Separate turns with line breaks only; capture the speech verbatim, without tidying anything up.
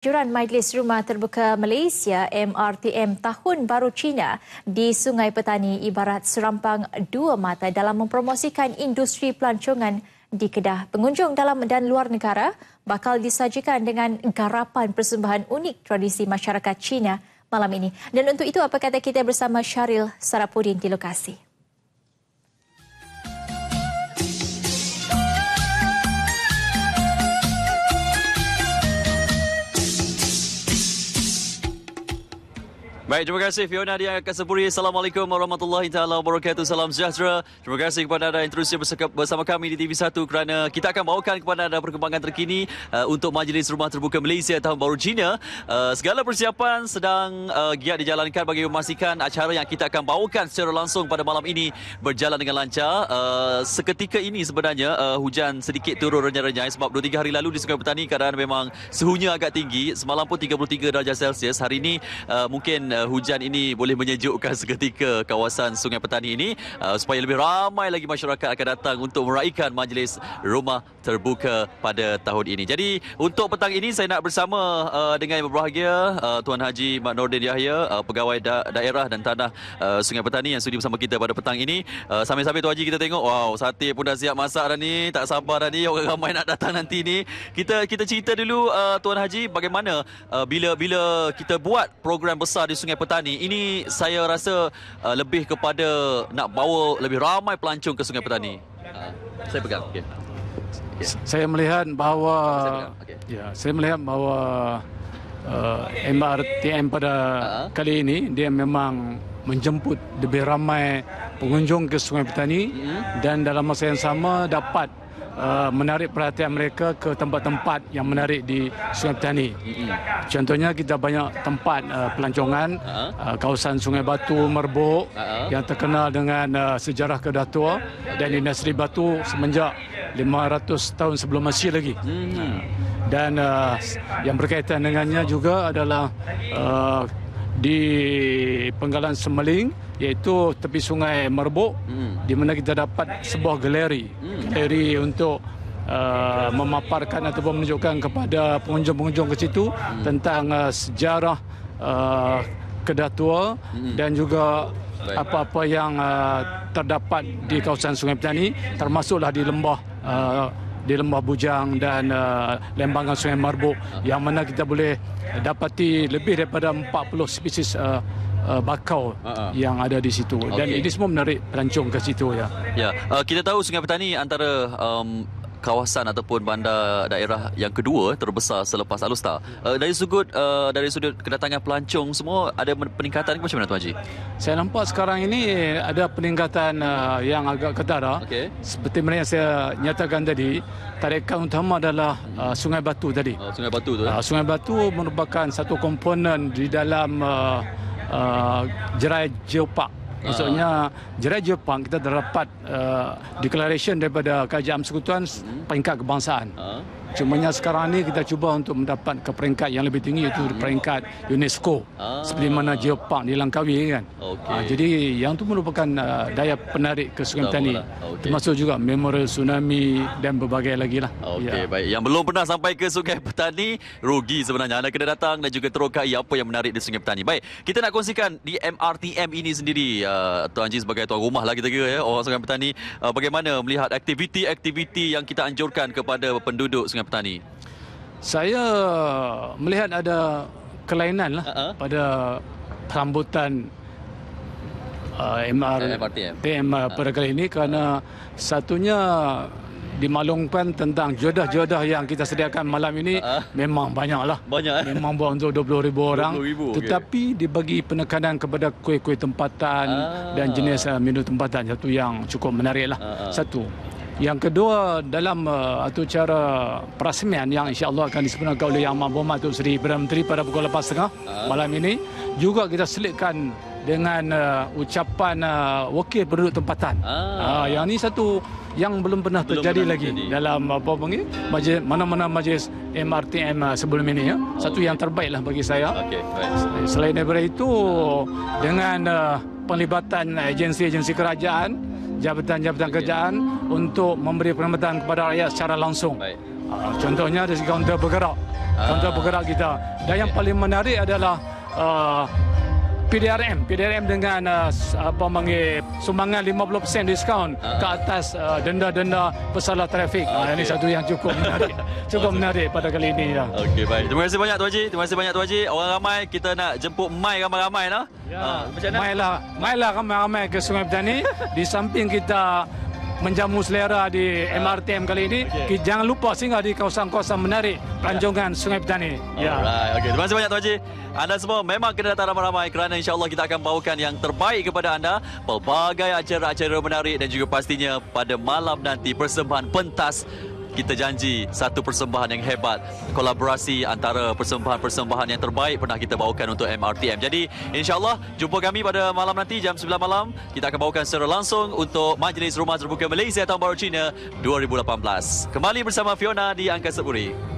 Juran Majlis Rumah Terbuka Malaysia M R T M Tahun Baru Cina di Sungai Petani ibarat serampang dua mata dalam mempromosikan industri pelancongan di Kedah. Pengunjung dalam dan luar negara bakal disajikan dengan garapan persembahan unik tradisi masyarakat Cina malam ini. Dan untuk itu, apa kata kita bersama Syaril Sarapudin di lokasi.
Baik, terima kasih Fiona Dia Kasepuri. Assalamualaikum warahmatullahi taala wabarakatuh. Salam sejahtera. Terima kasih kepada anda yang terus bersama kami di T V satu kerana kita akan bawakan kepada anda perkembangan terkini uh, untuk Majlis Rumah Terbuka Malaysia Tahun Baru Cina. Uh, segala persiapan sedang uh, giat dijalankan bagi memastikan acara yang kita akan bawakan secara langsung pada malam ini berjalan dengan lancar. Uh, seketika ini sebenarnya uh, hujan sedikit turun renyai-renyai sebab dua tiga hari lalu di Sungai Petani keadaan memang suhunya agak tinggi. Semalam pun tiga puluh tiga darjah Celsius. Hari ini uh, mungkin hujan ini boleh menyejukkan seketika kawasan Sungai Petani ini uh, supaya lebih ramai lagi masyarakat akan datang untuk meraihkan Majlis Rumah Terbuka pada tahun ini. Jadi untuk petang ini saya nak bersama uh, dengan yang berbahagia uh, Tuan Haji Mat Nordin Yahya, uh, Pegawai da- Daerah dan Tanah uh, Sungai Petani yang sudi bersama kita pada petang ini. Uh, sambil-sambil Tuan Haji kita tengok, wow, sate pun dah siap masak dah ni, tak sabar dah ni, orang ramai nak datang nanti ni. Kita kita cerita dulu uh, Tuan Haji, bagaimana uh, bila bila kita buat program besar di Sungai Petani ini, saya rasa uh, lebih kepada nak bawa lebih ramai pelancong ke Sungai Petani. Uh, saya pegang. Okay. Okay.
Saya melihat bahawa
saya okay.
ya, saya melihat bahawa uh, M R T M pada uh-huh. kali ini dia memang menjemput lebih ramai pengunjung ke Sungai Petani uh-huh. dan dalam masa yang sama dapat Uh, menarik perhatian mereka ke tempat-tempat yang menarik di Sungai Petani. Mm-hmm. Contohnya kita banyak tempat uh, pelancongan, uh-huh. uh, kawasan Sungai Batu, Merbuk uh-huh. yang terkenal dengan uh, sejarah Kedah tua dan industri batu semenjak lima ratus tahun sebelum Masih lagi. Mm-hmm. Uh, dan uh, yang berkaitan dengannya juga adalah uh, di Penggalan Semeling, iaitu tepi Sungai Merbuk, hmm. di mana kita dapat sebuah galeri hmm. galeri untuk uh, memaparkan ataupun menunjukkan kepada pengunjung-pengunjung ke situ hmm. tentang uh, sejarah uh, Kedah tua hmm. dan juga Baik. apa-apa yang uh, terdapat di kawasan Sungai Petani, termasuklah di lembah uh, di Lembah Bujang dan uh, lembangan Sungai Merbuk, uh-huh. yang mana kita boleh dapati lebih daripada empat puluh spesies uh, uh, bakau uh-huh. yang ada di situ. Okay. Dan ini semua menarik pelancong ke situ. Ya,
ya. Uh, kita tahu Sungai Petani antara um, kawasan ataupun bandar daerah yang kedua terbesar selepas Alustar. Uh, dari sudut uh, dari sudut kedatangan pelancong semua, ada peningkatan ke macam mana Tuan Haji?
Saya nampak sekarang ini ada peningkatan uh, yang agak ketara. Okay. Seperti mana yang saya nyatakan tadi, tarikan utama adalah uh, Sungai Batu tadi.
Oh, Sungai Batu tu.
Uh, Sungai Batu merupakan satu komponen di dalam uh, uh, Jerai Geopark. Maksudnya Jerai Geopark kita terdapat uh, declaration daripada Kerajaan Persekutuan hmm. peringkat kebangsaan. Uh. Cumanya sekarang ni kita cuba untuk mendapat ke peringkat yang lebih tinggi, iaitu hmm. peringkat UNESCO. Ah. Seperti mana Geopark di Langkawi kan. Okay. Uh, jadi yang itu merupakan uh, daya penarik ke Sungai Petani. Okay. Termasuk juga memorial tsunami dan berbagai lagi lah.
Okey, ya. Baik. Yang belum pernah sampai ke Sungai Petani, rugi sebenarnya. Anda kena datang dan juga terokai apa yang menarik di Sungai Petani. Baik, kita nak kongsikan di M R T M ini sendiri, uh, Tuan Haji sebagai tuan rumah lah kita kira ya, orang Sungai Petani, uh, bagaimana melihat aktiviti-aktiviti yang kita anjurkan kepada penduduk Sungai Petani?
Saya melihat ada kelainan lah uh-huh. pada sambutan uh, M R T M uh, pada kali ini, kerana satunya dimaklumkan tentang jodoh-jodoh yang kita sediakan malam ini uh-huh. memang banyaklah. Banyak eh? Memang buat untuk dua puluh ribu orang. dua puluh ribu, tetapi okay. dibagi penekanan kepada kuih-kuih tempatan uh-huh. dan jenis uh, menu tempatan. Satu yang cukup menariklah. Uh-huh. Satu. Yang kedua, dalam uh, atau cara perasmian yang insya-Allah akan disempurnakan oleh Yang Amat Berhormat Tun Sri Perdana Menteri pada pukul lapan tiga puluh uh. malam ini, juga kita selitkan dengan uh, ucapan uh, wakil penduduk tempatan. Uh. Uh, yang ini satu yang belum pernah belum terjadi pernah lagi terjadi. dalam apa panggil majlis, mana-mana majlis M R T M uh, sebelum ini ya. Oh. Satu yang terbaiklah bagi saya. Okay, right. Selain daripada itu, dengan uh, penglibatan agensi-agensi kerajaan, jabatan-jabatan kerajaan untuk memberi perkhidmatan kepada rakyat secara langsung. Baik. Uh, contohnya dari kaunter bergerak. Kaunter bergerak kita. Dan yang paling menarik adalah uh, P D R M. P D R M dengan uh, apa panggil sumbangan lima puluh peratus diskaun uh. ke atas uh, denda-denda pesalah trafik. Okay. Uh, ini satu yang cukup menarik. Cukup menarik pada kali ini. Ya.
Okey, baik. Terima kasih banyak Tuan Haji. Terima kasih banyak Tuan Haji. Orang ramai kita nak jemput mai ramai-ramai lah.
Ya. Uh, macam mana? Mailah, mailah ramai-ramai ke Sungai Petani. Di samping kita menjamu selera di M R T M kali ini, okay. Jangan lupa singgah di kawasan-kawasan menarik pelancongan Sungai Petani.
Ya. Alright, okey. Terima kasih banyak Tuan Haji. Anda semua memang kena datang ramai-ramai kerana insya-Allah kita akan bawakan yang terbaik kepada anda, pelbagai acara-acara menarik dan juga pastinya pada malam nanti persembahan pentas. Kita janji satu persembahan yang hebat, kolaborasi antara persembahan-persembahan yang terbaik pernah kita bawakan untuk M R T M. Jadi insya-Allah jumpa kami pada malam nanti jam sembilan malam. Kita akan bawakan secara langsung untuk Majlis Rumah Terbuka Malaysia Tahun Baru Cina dua ribu lapan belas. Kembali bersama Fiona di Angkasa Puri.